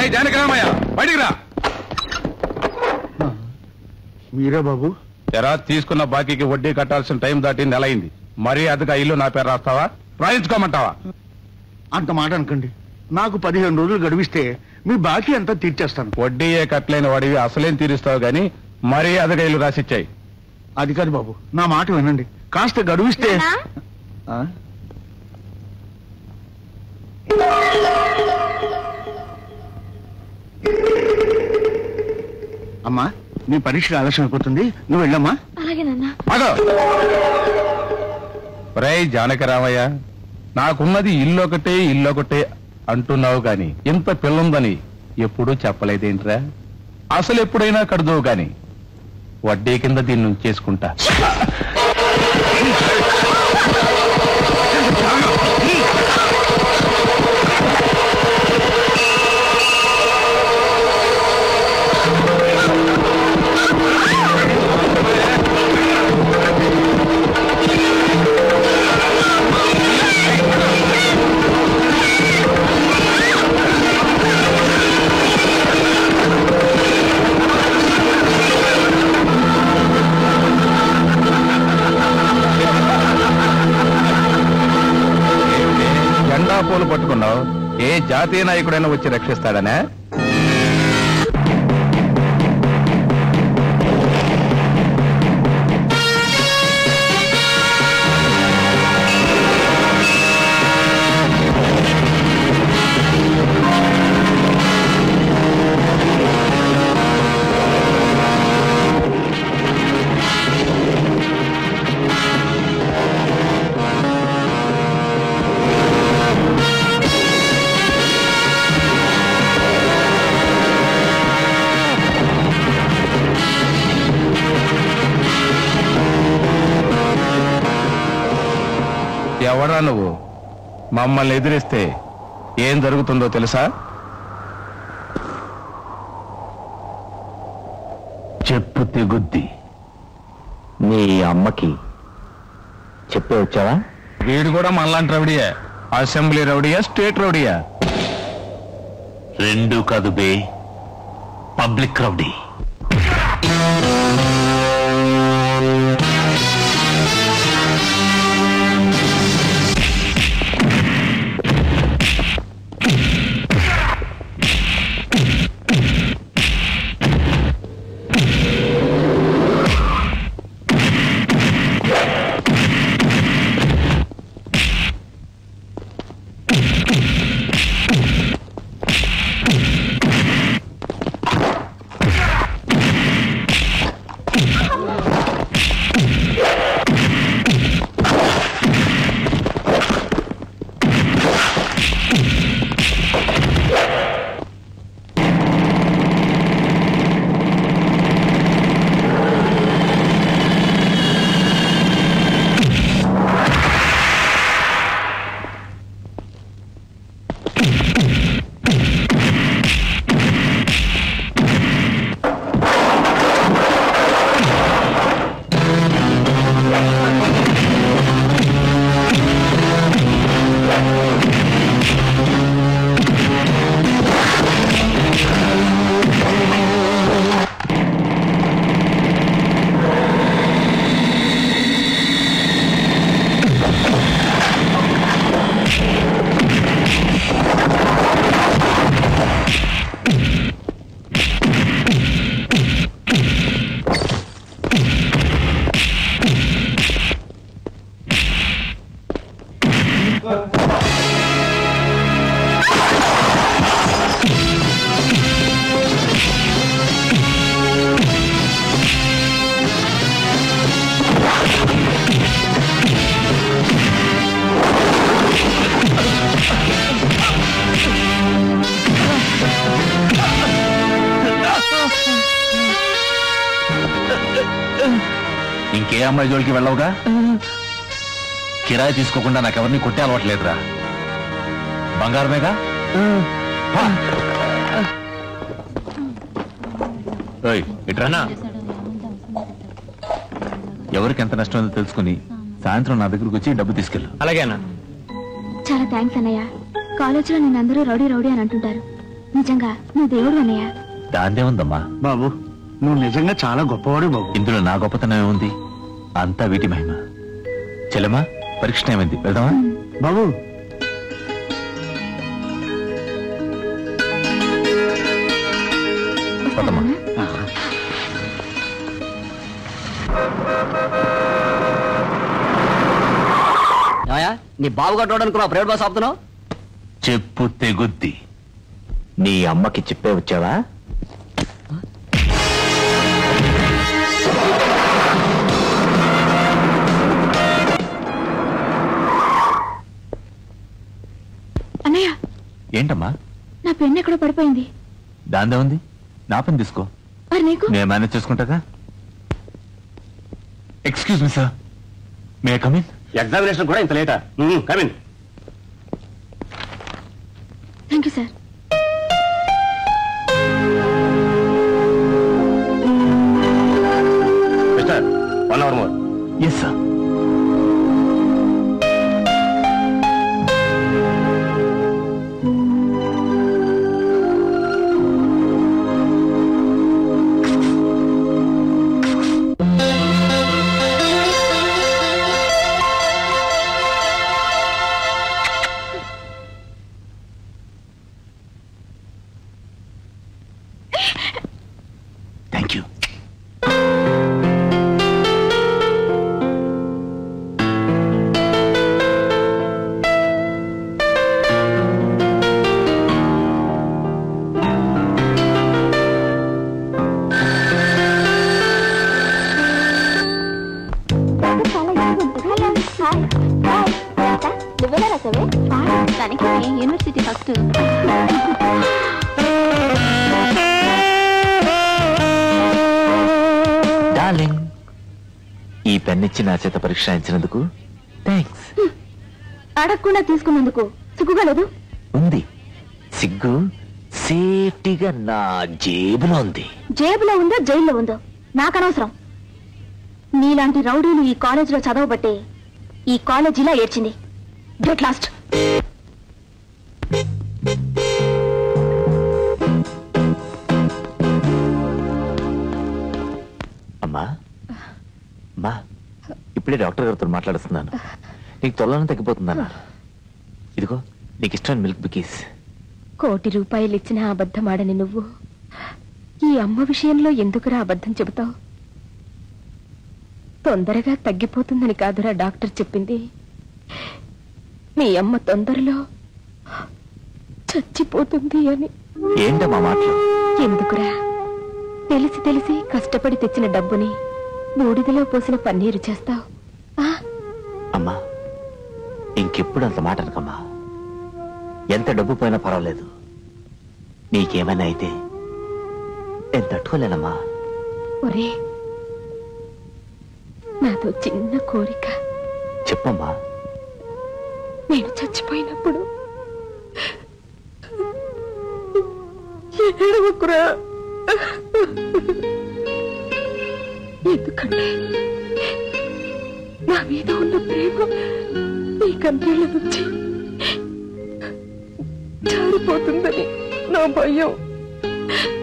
జానకిరామయ్య బయటికి రా. మీరే బాబు? ఎరా తీసుకున్న బాకీకి వడ్డీ కట్టాల్సిన టైం దాటి నెల అయింది. మరీ అదిగా ఇల్లు నా పేరు రాస్తావా, రాయించుకోమంటావా? అంత మాట అనకండి. నాకు 15 రోజులు గడివిస్తే మీ బాకీ అంతా తీర్చేస్తాను. వడ్డీయే కట్టలేని వాడివి అసలేం తీరుస్తావు గాని మరీ అదిగా ఇల్లు రాసిచ్చాయి. అది కాదు బాబు, నా మాట వినండి. కాస్త గడువిస్తే. అమ్మా, నీ పరీక్ష ఆలస్యం అయిపోతుంది, నువ్వు వెళ్ళమ్మా. రే జానకిరామయ్య, నాకున్నది ఇల్లొకటే అంటున్నావు గాని ఇంత పిల్లుందని ఎప్పుడూ చెప్పలేదేంట్రా? అసలు ఎప్పుడైనా కడదువు గాని వడ్డీ కింద దీన్ని ఉంచేసుకుంటా. పూలు పట్టుకున్నావు, ఏ జాతీయ నాయకుడైనా వచ్చి రక్షిస్తాడనే? ఎవరా నువ్వు? మమ్మల్ని ఎదిరిస్తే ఏం జరుగుతుందో తెలుసా? చెప్పు తెగుద్ది. నీ అమ్మకి చెప్పే వచ్చావా? వీడు కూడా మనలాంటి రౌడీయా? Assembly రౌడీయా, state రౌడీయా? రెండు కాదు బే, పబ్లిక్ రౌడీ. ఇంకే అమ్మాయి జోలికి వెళ్ళవుగా? కిరాయి తీసుకోకుండా నాకెవరిని కొట్టే అలవాట్లేదురా. బంగారమేగా? ఇట్రానా, ఎవరికి ఎంత నష్టం ఉందో తెలుసుకుని సాయంత్రం నా దగ్గరకు వచ్చి డబ్బు తీసుకెళ్ళు. అలాగేనా? చాలా థ్యాంక్స్ అన్నయ్య. కాలేజీలో నిన్నందరూ రౌడీ రౌడీ అని అంటుంటారు, నిజంగా నువ్వు దేవుడు అన్నయ్య. దాందే ఉందమ్మా. బాబు నువ్వు నిజంగా చాలా గొప్పవాడు బాబు. ఇందులో నా గొప్పతనం ఏముంది? అంతా వీటి మహిమ. చెల్లెమ్మా, పరీక్ష ఏమైంది, వెళ్దామా? బాబు పోదమ్మా. నీ బాబుగా చూడనుకున్నావు ప్రైవేట్ బస్ ఆపుతున్నావు. చెప్పు తెగుద్ది. నీ అమ్మకి చెప్పే వచ్చావా? అన్నయ్య ఏంటమ్మా? నా పెన్ను ఎక్కడో పడిపోయింది. దాందే ఉంది, నా పని తీసుకో. మరి నీకు? నేను మేనేజ్ చేసుకుంటాగా. Excuse me sir, may I come in? Examination కూడా ఇంత లేటా? Come in. Thank you sir. Mister 1 hour more. Yes sir. Thank you. నువ్వెలా రాసావే? దానికి యూనివర్సిటీ ఫస్ట్. డార్లింగ్, ఈ పెన్ ఇచ్చి నా చేత పరీక్ష రాయించినందుకు థ్యాంక్స్. అడగకుండా తీసుకున్నందుకు సిగ్గుగా లేదు? ఉంది. సిగ్గు సేఫ్టీగా నా జేబులో ఉంది. జేబులో ఉందో జైల్లో ఉందో నాకు అనవసరం. నీలాంటి రౌడీలు ఈ కాలేజీలో చదవబట్టే ఈ కాలేజీలా ఏడ్చింది. Get lost. అమ్మా, అమ్మా, ఇప్పుడే డాక్టర్ గారితో మాట్లాడుతున్నాను. నీకు తొలన తగ్గిపోతుందన్నా. ఇదిగో నీకు ఇష్టమైన మిల్క్ బికీస్. 1 కోటి రూపాయలు ఇచ్చిన అబద్ధమాడని నువ్వు ఈ అమ్మ విషయంలో ఎందుకురా అబద్ధం చెబుతావు? తొందరగా తగ్గిపోతుందని కాదురా డాక్టర్ చెప్పింది. మీ అమ్మ తొందరలో చచ్చిపోతుంది అని. ఏంటమ్మా మాటలు? ఎందుకురా తెలిసి తెలిసి కష్టపడి తెచ్చిన డబ్బుని బూడిదలో పోసిన పన్నీరు చేస్తావు? అమ్మా, ఇంకెప్పుడు అంత మాట అనకమ్మా. ఎంత డబ్బు పోయినా పర్వాలేదు, నీకేమైనా అయితే నేను తట్టుకోలేనమ్మా. ఒరే, నాతో చిన్న కోరిక. చెప్పమ్మా. నేను చచ్చిపోయినప్పుడు ఏడవకురా. ఎందుకంటే నా మీద ఉన్న ప్రేమ నీ కన్నీళ్ళ నుంచి జారిపోతుందని నా భయం.